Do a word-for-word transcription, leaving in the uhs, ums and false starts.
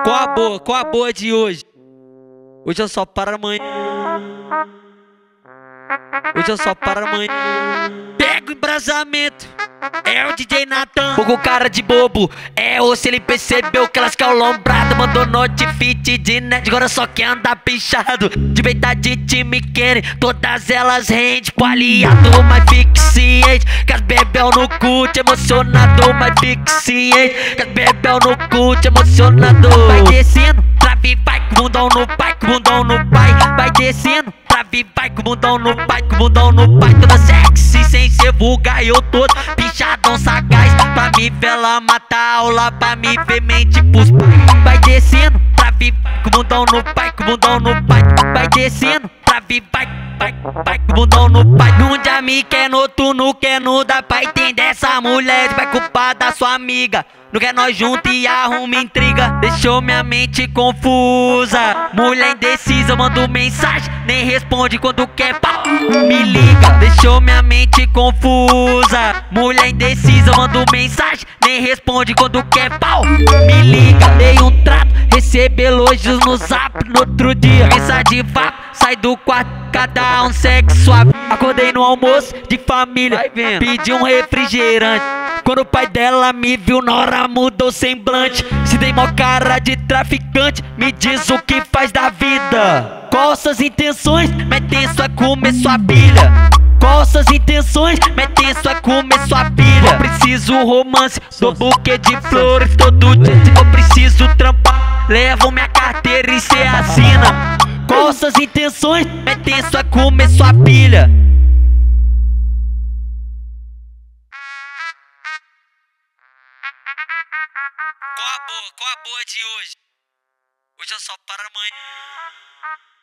Qual a boa? Qual a boa de hoje? Hoje eu só paro amanhã. Hoje eu só paro amanhã. Pega o embrasamento. É o D J Natan. Fogo cara de bobo. É ou se ele percebeu que elas calombradas. Mandou notifite de net. Agora só quer andar pichado. De beitar de time querem. Todas elas rende pro aliado. Mas fique ciente que as bebel no cult emocionado. Mas fique ciente que as bebel no cult emocionado. Vai descendo, trave, vai com o bundão no pai, com o bundão no pai. Vai descendo, trave, vai com o bundão no pai, com o bundão no pai. Toda sexy sem ser vulgar. Eu todo pichadão sagaz. Pra me vela matar aula, pra me ver mente pros pais. Vai descendo, trave, vai com o bundão no pai, com o bundão no pai. Vai descendo, trave, vai, vai, vai com o bundão no pai. Num dia me quer, no outro não quer, não dá pra entender essa mulher. Vai culpar da sua amiga. Não quer nós junto e arruma intriga. Deixou minha mente confusa. Mulher indecisa, mando mensagem, nem responde quando quer pau. Me liga, deixou minha mente confusa. Mulher indecisa, mando mensagem, nem responde quando quer pau. Me liga, dei um trato, recebo elogios no zap. No outro dia, mensagem vapo, sai do quarto, cada um sexo suave. Acordei no almoço de família, pedi um refrigerante. Quando o pai dela me viu na hora mudou o semblante. Se tem mó cara de traficante, me diz o que faz da vida. Qual suas intenções? Metem sua comer sua pilha. Qual suas intenções? Metem sua comer sua pilha. Eu preciso romance, do buquê de flores todo dia. Eu preciso trampar, levo minha carteira e cê assina. Qual suas intenções? Metem sua comer sua pilha. Qual a boa? Qual a boa de hoje? Hoje eu só paro amanhã.